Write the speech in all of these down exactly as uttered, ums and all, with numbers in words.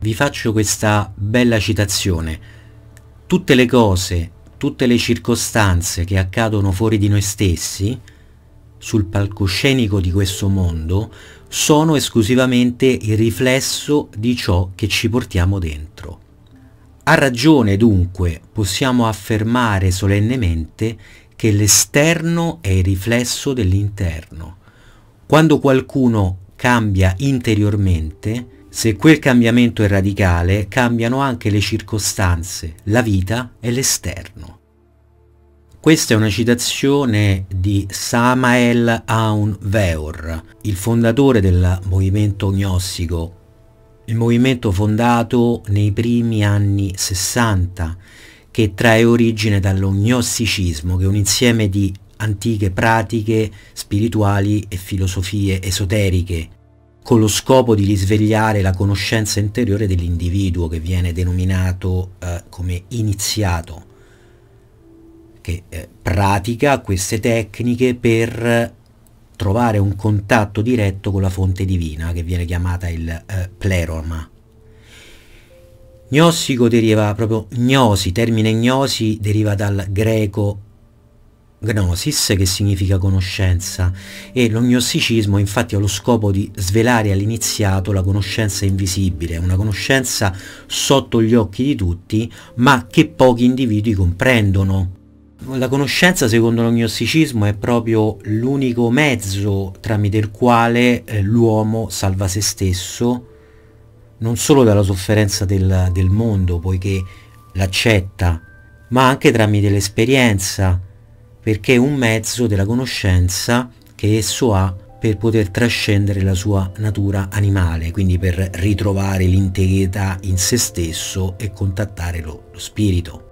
Vi faccio questa bella citazione: tutte le cose, tutte le circostanze che accadono fuori di noi stessi, sul palcoscenico di questo mondo, sono esclusivamente il riflesso di ciò che ci portiamo dentro. A ragione, dunque, possiamo affermare solennemente che l'esterno è il riflesso dell'interno. Quando qualcuno cambia interiormente, se quel cambiamento è radicale, cambiano anche le circostanze, la vita e l'esterno. Questa è una citazione di Samael Aun Weor, il fondatore del movimento gnostico, il movimento fondato nei primi anni sessanta, che trae origine dallo gnosticismo, che è un insieme di antiche pratiche spirituali e filosofie esoteriche, con lo scopo di risvegliare la conoscenza interiore dell'individuo, che viene denominato eh, come iniziato, che eh, pratica queste tecniche per trovare un contatto diretto con la fonte divina, che viene chiamata il eh, pleroma. Gnostico deriva proprio gnosi, termine gnosi deriva dal greco gnosis, che significa conoscenza, e lo gnosticismo infatti ha lo scopo di svelare all'iniziato la conoscenza invisibile, una conoscenza sotto gli occhi di tutti, ma che pochi individui comprendono. La conoscenza, secondo lo gnosticismo, è proprio l'unico mezzo tramite il quale eh, l'uomo salva se stesso, non solo dalla sofferenza del, del mondo, poiché l'accetta, ma anche tramite l'esperienza, perché è un mezzo della conoscenza che esso ha per poter trascendere la sua natura animale, quindi per ritrovare l'integrità in se stesso e contattare lo, lo spirito.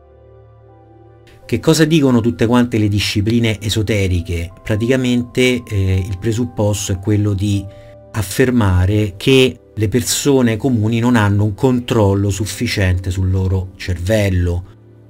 Che cosa dicono tutte quante le discipline esoteriche? Praticamente eh, il presupposto è quello di affermare che le persone comuni non hanno un controllo sufficiente sul loro cervello,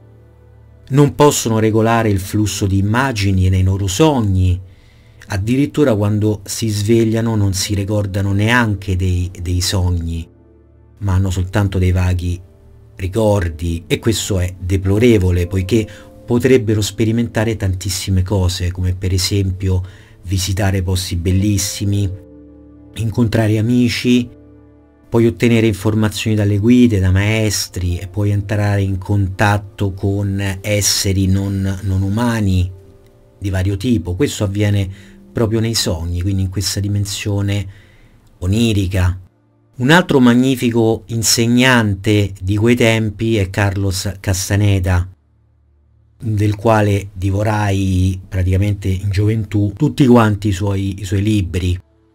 non possono regolare il flusso di immagini nei loro sogni, addirittura quando si svegliano non si ricordano neanche dei, dei sogni, ma hanno soltanto dei vaghi ricordi, e questo è deplorevole, poiché potrebbero sperimentare tantissime cose, come per esempio visitare posti bellissimi, incontrare amici, puoi ottenere informazioni dalle guide, da maestri, e puoi entrare in contatto con esseri non, non umani di vario tipo. Questo avviene proprio nei sogni, quindi in questa dimensione onirica. Un altro magnifico insegnante di quei tempi è Carlos Castaneda, del quale divorai praticamente in gioventù tutti quanti i suoi, i suoi libri.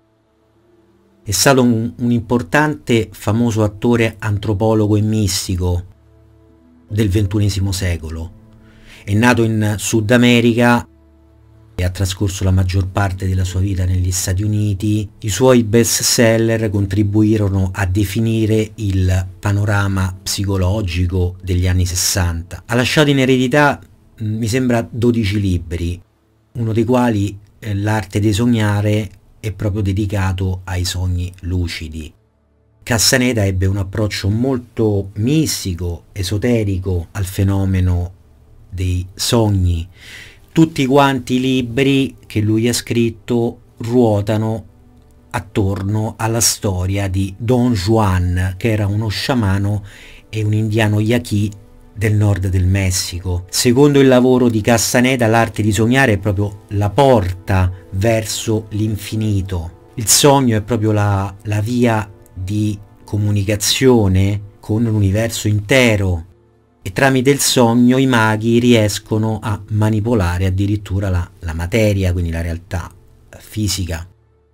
È stato un, un importante, famoso attore antropologo e mistico del ventunesimo secolo. È nato in Sud America e ha trascorso la maggior parte della sua vita negli Stati Uniti. I suoi best seller contribuirono a definire il panorama psicologico degli anni sessanta. Ha lasciato in eredità, mi sembra, dodici libri, uno dei quali, eh, L'arte di sognare, è proprio dedicato ai sogni lucidi. Castaneda ebbe un approccio molto mistico, esoterico al fenomeno dei sogni. Tutti quanti i libri che lui ha scritto ruotano attorno alla storia di Don Juan, che era uno sciamano e un indiano yaqui del nord del Messico. Secondo il lavoro di Castaneda, l'arte di sognare è proprio la porta verso l'infinito. Il sogno è proprio la, la via di comunicazione con l'universo intero, e tramite il sogno i maghi riescono a manipolare addirittura la, la materia, quindi la realtà fisica.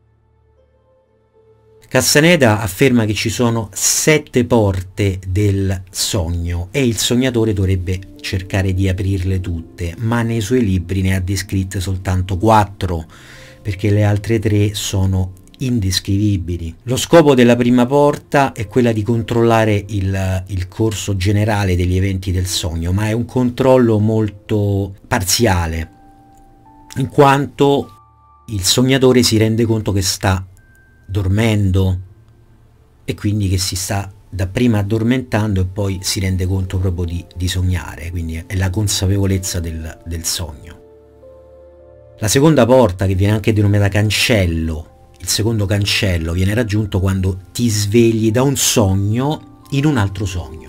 Castaneda afferma che ci sono sette porte del sogno e il sognatore dovrebbe cercare di aprirle tutte, ma nei suoi libri ne ha descritte soltanto quattro, perché le altre tre sono indescrivibili. Lo scopo della prima porta è quella di controllare il, il corso generale degli eventi del sogno, ma è un controllo molto parziale, in quanto il sognatore si rende conto che sta dormendo e quindi che si sta dapprima addormentando e poi si rende conto proprio di, di sognare, quindi è la consapevolezza del, del sogno. La seconda porta, che viene anche denominata cancello, il secondo cancello, viene raggiunto quando ti svegli da un sogno in un altro sogno.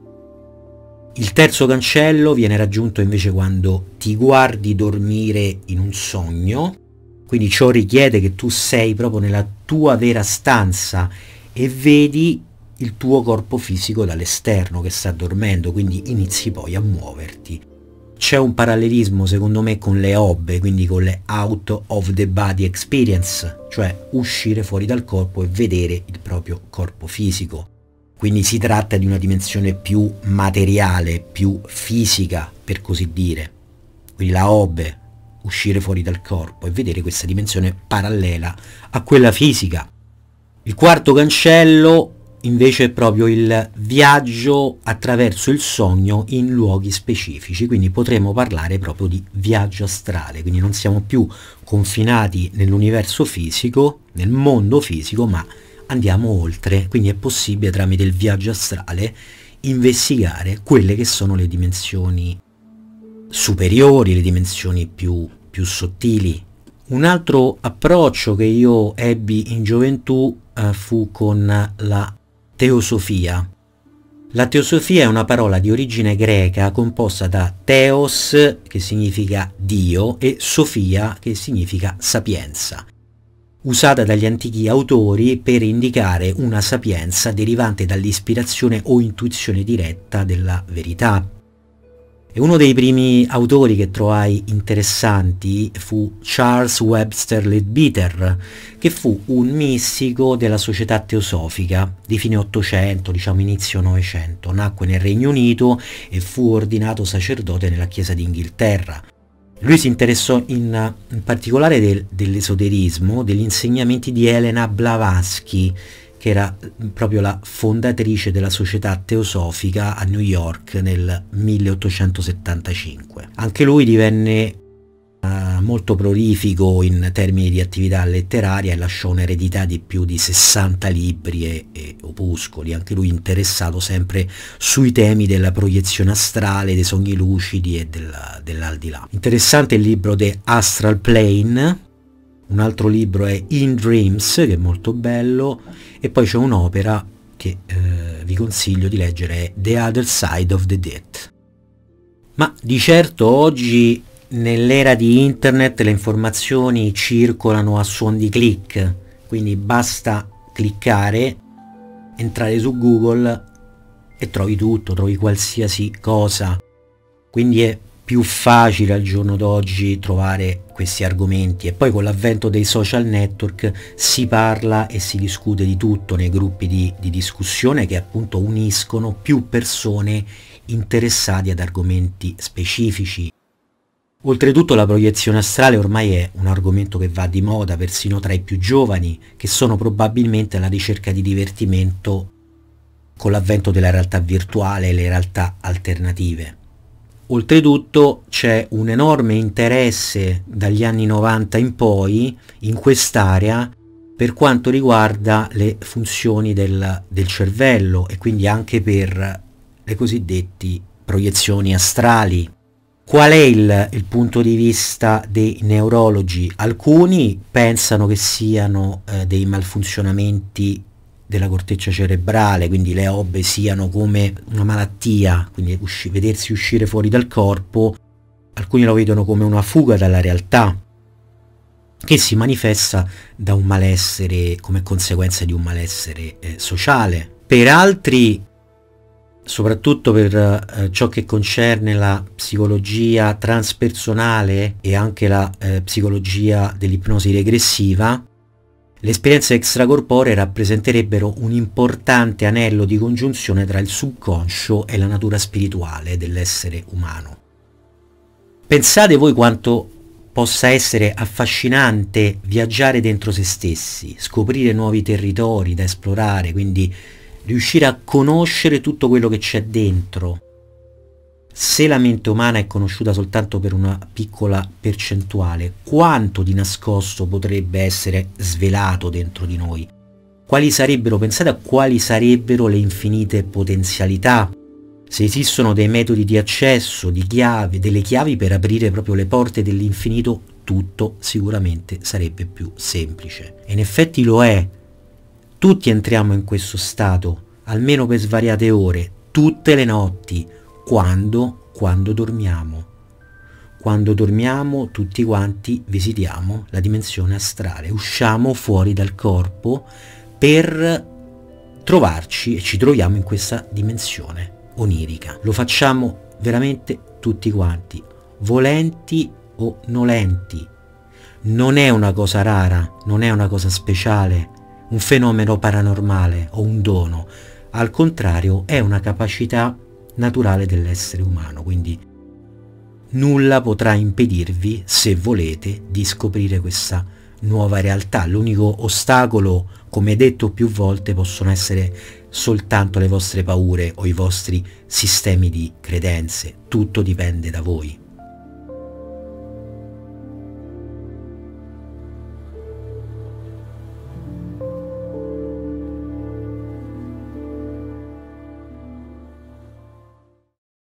Il terzo cancello viene raggiunto invece quando ti guardi dormire in un sogno, quindi ciò richiede che tu sei proprio nella tua vera stanza e vedi il tuo corpo fisico dall'esterno che sta dormendo, quindi inizi poi a muoverti. C'è un parallelismo secondo me con le O B E, quindi con le out of the body experience, cioè uscire fuori dal corpo e vedere il proprio corpo fisico. Quindi si tratta di una dimensione più materiale, più fisica, per così dire. Quindi la O B E, uscire fuori dal corpo e vedere questa dimensione parallela a quella fisica. Il quarto cancello invece è proprio il viaggio attraverso il sogno in luoghi specifici, quindi potremmo parlare proprio di viaggio astrale, quindi non siamo più confinati nell'universo fisico, nel mondo fisico, ma andiamo oltre, quindi è possibile tramite il viaggio astrale investigare quelle che sono le dimensioni superiori, le dimensioni più, più sottili. Un altro approccio che io ebbi in gioventù eh, fu con la teosofia. La teosofia è una parola di origine greca composta da theos, che significa Dio, e sofia, che significa sapienza, usata dagli antichi autori per indicare una sapienza derivante dall'ispirazione o intuizione diretta della verità. E uno dei primi autori che trovai interessanti fu Charles Webster Leadbeater, che fu un mistico della società teosofica di fine Ottocento, diciamo inizio Novecento. Nacque nel Regno Unito e fu ordinato sacerdote nella Chiesa d'Inghilterra. Lui si interessò in, in particolare del, dell'esoterismo, degli insegnamenti di Helena Blavatsky, che era proprio la fondatrice della società teosofica a New York nel milleottocentosettantacinque. Anche lui divenne uh, molto prolifico in termini di attività letteraria e lasciò un'eredità di più di sessanta libri e, e opuscoli, anche lui interessato sempre sui temi della proiezione astrale, dei sogni lucidi e della, dell'aldilà. Interessante il libro The Astral Plane. Un altro libro è In Dreams, che è molto bello, e poi c'è un'opera che eh, vi consiglio di leggere, è The Other Side of the Death. Ma di certo oggi, nell'era di internet, le informazioni circolano a suon di click, quindi basta cliccare, entrare su Google e trovi tutto, trovi qualsiasi cosa, quindi è più facile al giorno d'oggi trovare questi argomenti. E poi con l'avvento dei social network si parla e si discute di tutto nei gruppi di, di discussione che appunto uniscono più persone interessati ad argomenti specifici. Oltretutto la proiezione astrale ormai è un argomento che va di moda persino tra i più giovani, che sono probabilmente alla ricerca di divertimento con l'avvento della realtà virtuale e le realtà alternative. Oltretutto c'è un enorme interesse dagli anni novanta in poi in quest'area per quanto riguarda le funzioni del, del cervello e quindi anche per le cosiddette proiezioni astrali. Qual è il, il punto di vista dei neurologi? Alcuni pensano che siano eh, dei malfunzionamenti della corteccia cerebrale, quindi le O B E siano come una malattia, quindi usci- vedersi uscire fuori dal corpo. Alcuni lo vedono come una fuga dalla realtà che si manifesta da un malessere, come conseguenza di un malessere eh, sociale. Per altri, soprattutto per eh, ciò che concerne la psicologia transpersonale e anche la eh, psicologia dell'ipnosi regressiva, le esperienze extracorporee rappresenterebbero un importante anello di congiunzione tra il subconscio e la natura spirituale dell'essere umano. Pensate voi quanto possa essere affascinante viaggiare dentro se stessi, scoprire nuovi territori da esplorare, quindi riuscire a conoscere tutto quello che c'è dentro. Se la mente umana è conosciuta soltanto per una piccola percentuale, quanto di nascosto potrebbe essere svelato dentro di noi? Quali sarebbero, pensate a quali sarebbero le infinite potenzialità, se esistono dei metodi di accesso, di chiavi, delle chiavi per aprire proprio le porte dell'infinito, tutto sicuramente sarebbe più semplice. E in effetti lo è. Tutti entriamo in questo stato, almeno per svariate ore, tutte le notti, quando, quando dormiamo. Quando dormiamo tutti quanti visitiamo la dimensione astrale, usciamo fuori dal corpo per trovarci e ci troviamo in questa dimensione onirica. Lo facciamo veramente tutti quanti, volenti o nolenti. Non è una cosa rara, non è una cosa speciale, un fenomeno paranormale o un dono. Al contrario, è una capacità naturale dell'essere umano, quindi nulla potrà impedirvi, se volete, di scoprire questa nuova realtà. L'unico ostacolo, come detto più volte, possono essere soltanto le vostre paure o i vostri sistemi di credenze. Tutto dipende da voi.